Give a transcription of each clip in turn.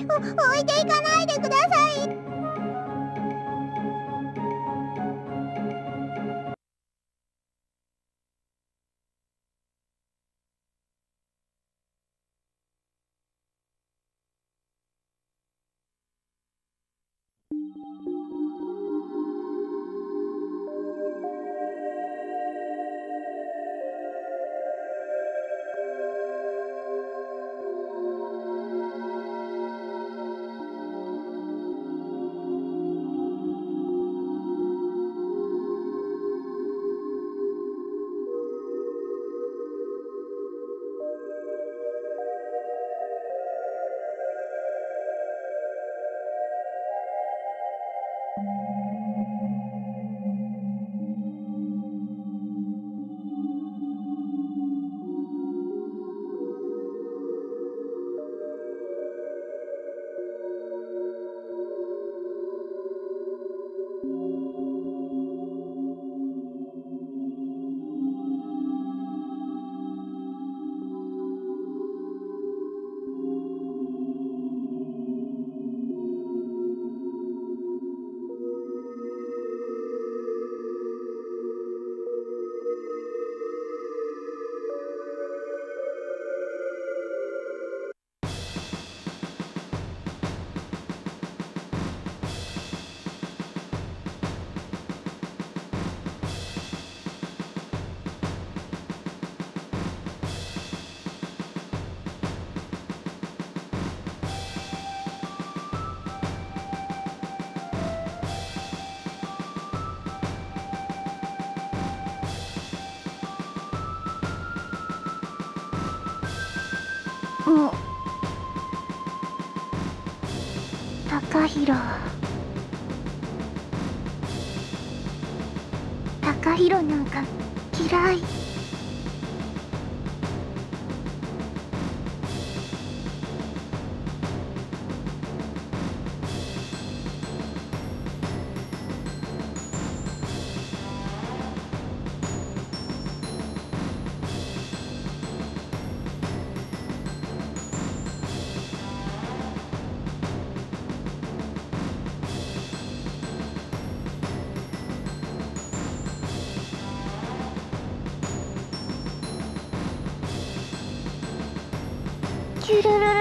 置いていかないでください。高弘、高弘なんか嫌い。キュルルルルルルルルルル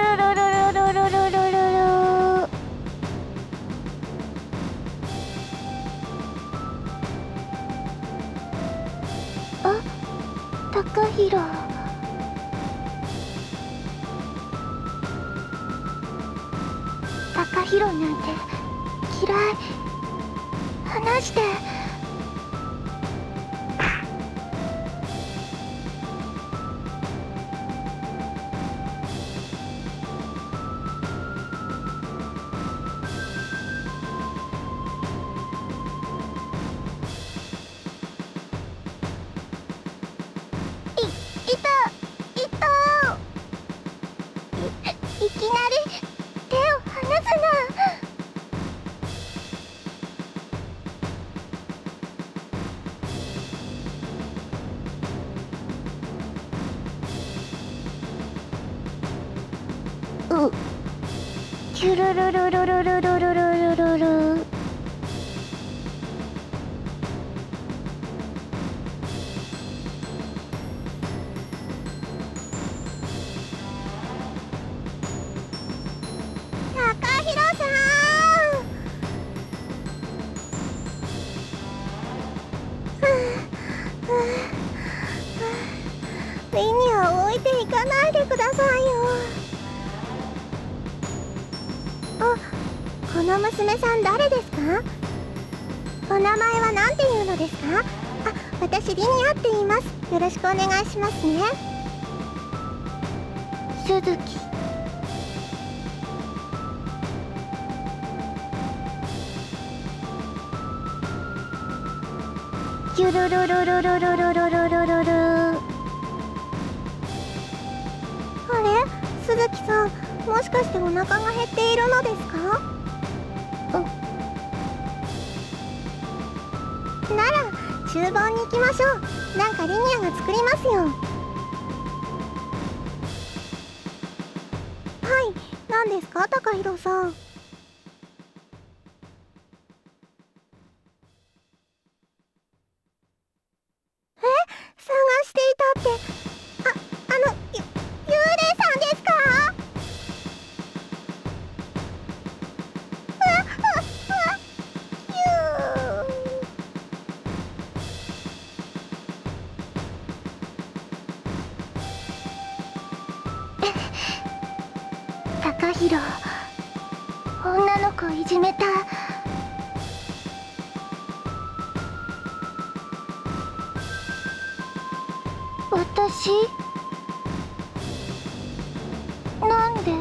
ル。あ、高弘。高弘なんて嫌い。話して。いきなり手を離すな。キュルルルルルルルルルルルル。リニアを置いていかないでくださいよ。あ、この娘さん誰ですか？お名前は何ていうのですか？あ、私リニアって言います。よろしくお願いしますね。鈴木。キュルルルルルルルルルルルル。あれ、鈴木さん、もしかしてお腹が減っているのですか？なら厨房に行きましょう。なんかリニアが作りますよ。はい、なたんですか、高弘さん。探していたって、幽霊さんですか？うわっ、ゆ高弘、女の子いじめた。私？なんで？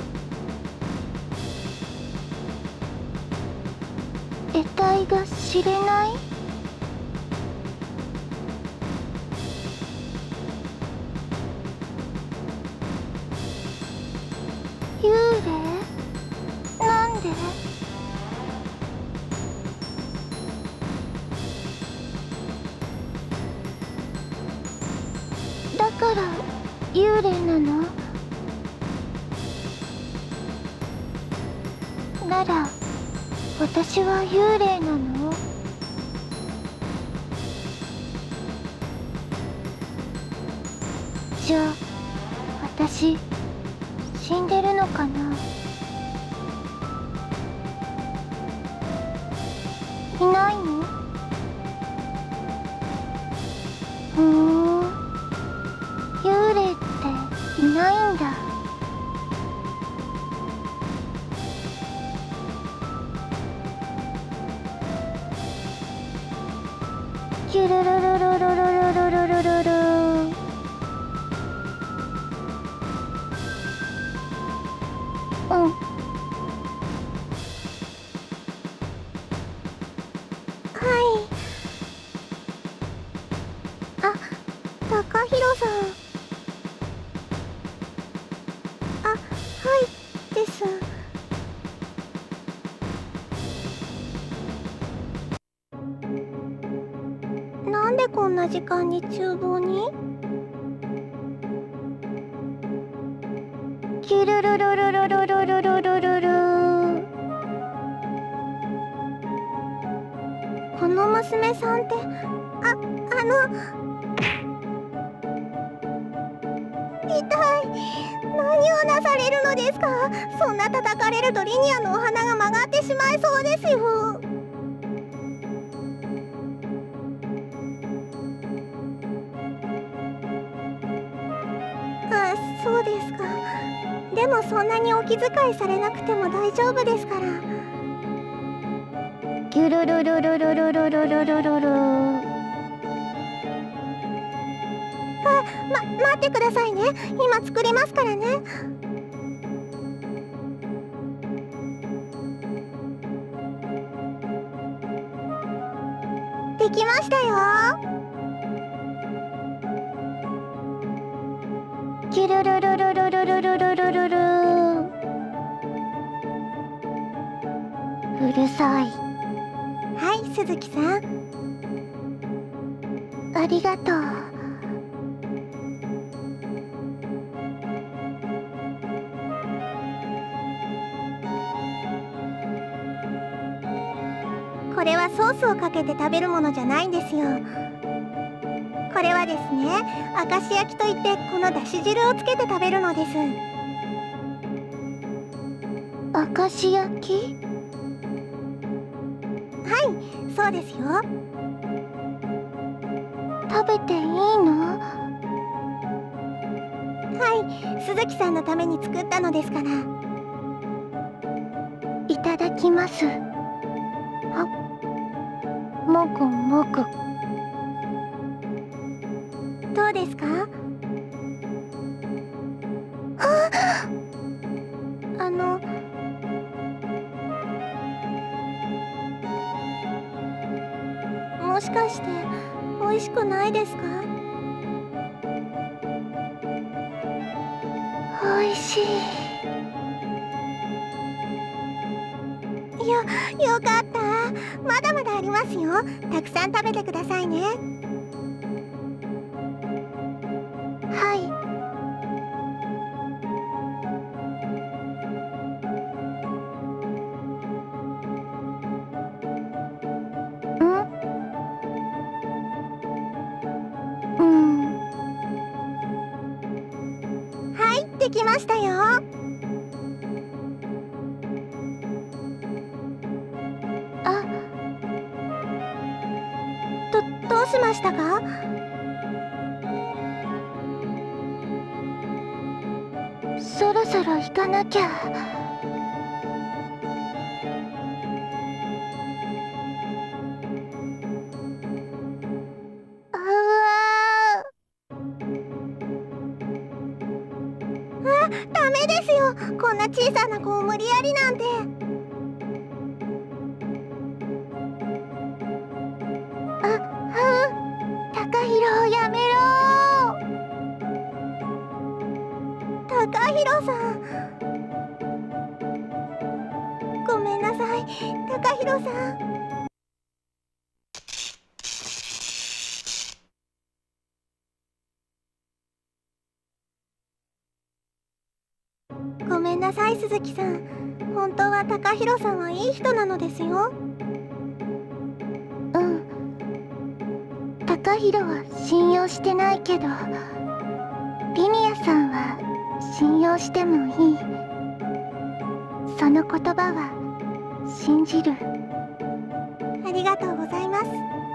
得体が知れない？幽霊？なんで？だから幽霊なの？なら私は幽霊なの？じゃあ私死んでるのかな？いないの？幽霊っていないんだ。キュルルルルルルルルルルルル。はい。あ、高弘さん。はいです。なんでこんな時間に厨房に？キュルルルルルルルルルルルル。この娘さんって、痛い。何をなされるのですか？そんな叩かれるとリニアのお花が曲がってしまいそうですよ。あ、そうですか。でもそんなにお気遣いされなくても大丈夫ですから。キュルルルルルルルルルルルル。待ってくださいね。今作りますからね。できましたよ。キュルルルルルルルルルルルル。うるさい。はい、鈴木さん。ありがとう。これはソースをかけて食べるものじゃないんですよ。これはですね、明石焼きといってこのだし汁をつけて食べるのです。明石焼き？はい、そうですよ。食べていいの？はい、鈴木さんのために作ったのですから。いただきます。もぐもぐ。どうですか？もしかして美味しくないですか？美味しい。よかった。まだまだありますよ。たくさん食べてくださいね。はい。 てきましたよ。どうしましたか？そろそろ行かなきゃ。ダメですよ。こんな小さな子を無理やりなんて。高弘、やめろー。高弘さん、ごめんなさい。高弘さん。ごめんなさい、鈴木さん。本当は高弘さんはいい人なのですよ。高弘は信用してないけど、リミアさんは信用してもいい。その言葉は信じる。ありがとうございます。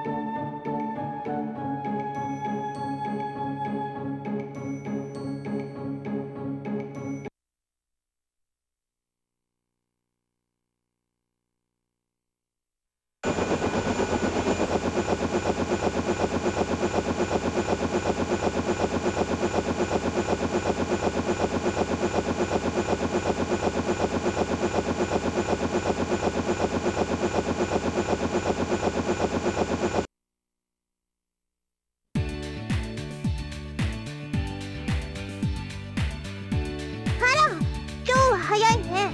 早いね。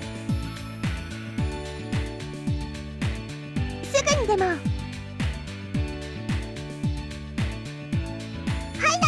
すぐにでも。はいな。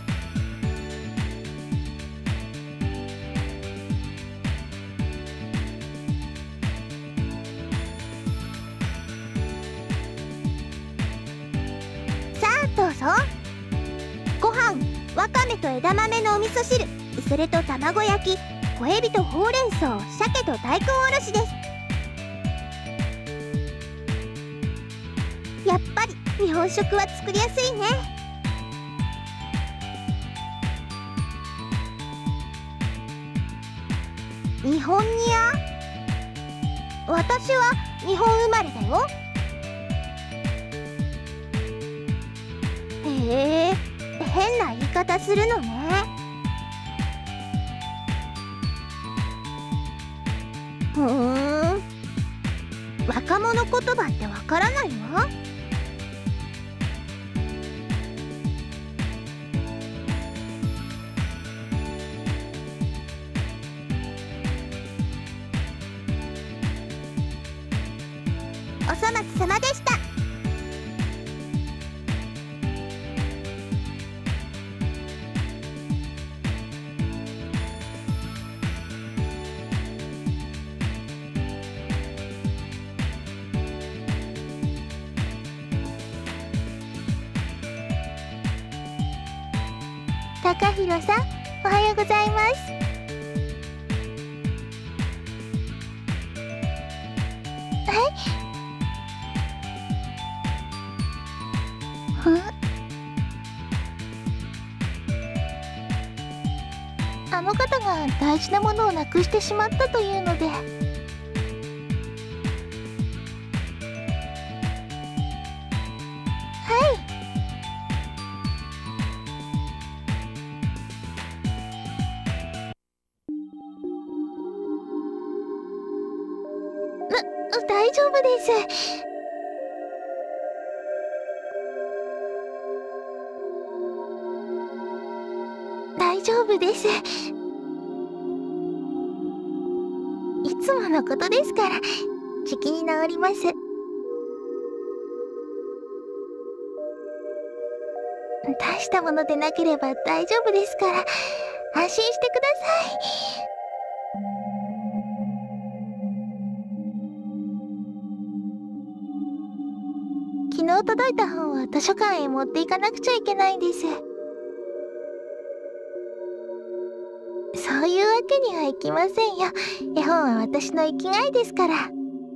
さあどうぞ。ご飯、わかめと枝豆のお味噌汁、それと卵焼き、小エビとほうれん草、鮭と大根おろしです。やっぱり日本食は作りやすいね。日本煮や？私は日本生まれだよ。へえ、変な言い方するのね。若者言葉ってわからないわ。お粗末様でした。高弘さん、おはようございます。はい。あの方が大事なものをなくしてしまったというので。大丈夫です。大丈夫です。いつものことですから、じきに治ります。大したものでなければ大丈夫ですから、安心してください。昨日届いた本は図書館へ持っていかなくちゃいけないんです。そけにはいきませんよ。絵本は私の生きがいですから。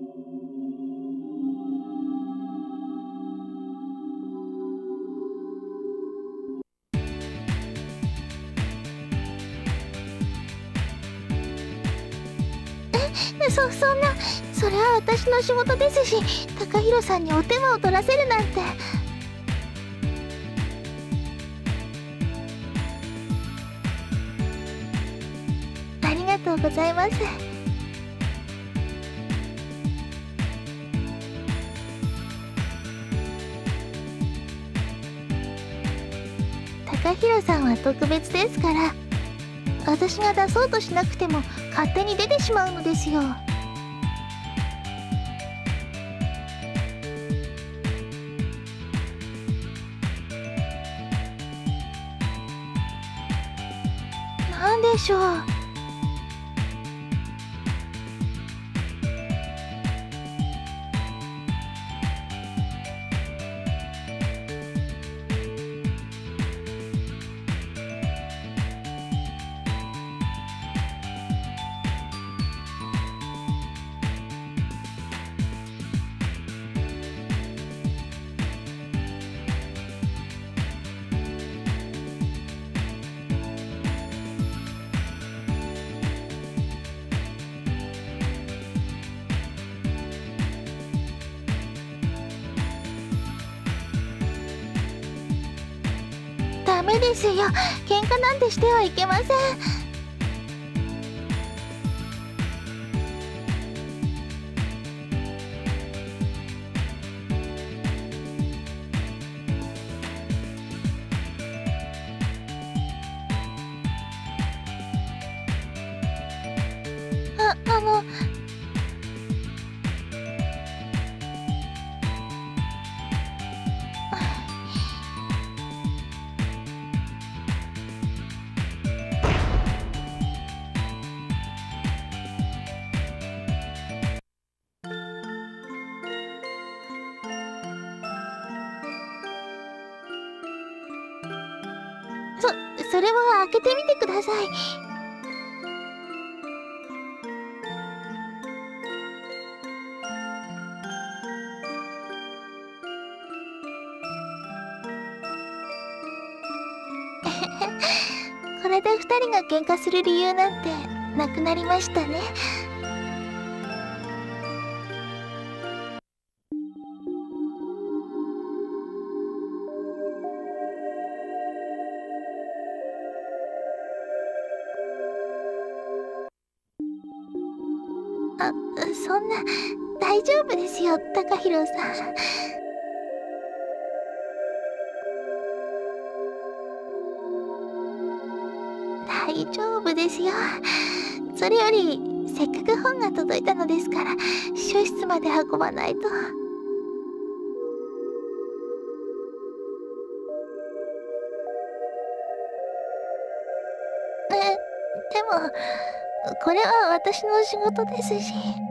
そんな、それは私の仕事ですし、高弘さんにお手間を取らせるなんて。ありがとうございます。高弘さんは特別ですから、私が出そうとしなくても勝手に出てしまうのですよ。なんでしょう。ダメですよ。喧嘩なんてしてはいけません。あの。それは開けてみてください。これで2人が喧嘩する理由なんてなくなりましたね。そんな、大丈夫ですよ、高弘さん。大丈夫ですよ。それより、せっかく本が届いたのですから、秘書室まで運ばないと。でも、これは私の仕事ですし。